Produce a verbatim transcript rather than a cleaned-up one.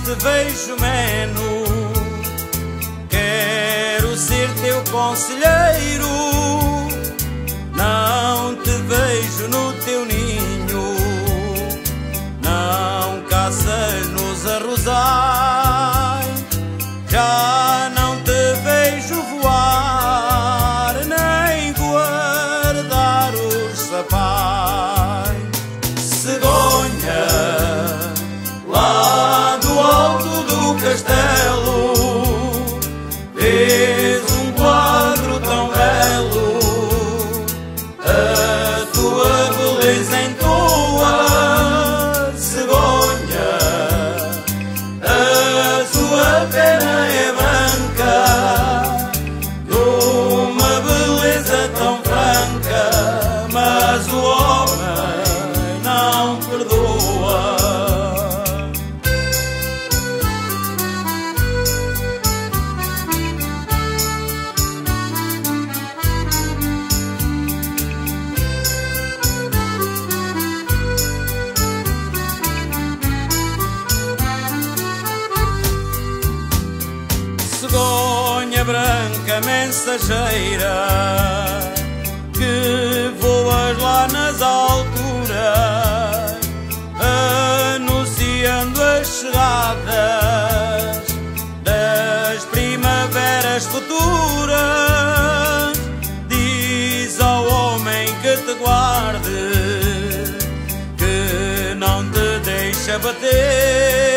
te vejo menos. Quero ser teu conselheiro, não te vejo no teu ninho, não caças nos arrozais, já não te vejo voar, nem guardar os sapais. Cegonha, lá do alto do castelo, vês um quadro tão belo, a tua beleza entoa, cegonha, a tua pena é branca, de uma beleza tão franca, mas o homem não perdoa. Cegonha branca mensageira, que voas lá nas alturas, anunciando as chegadas das primaveras futuras. Diz ao homem que te guarde, que não te deixa bater,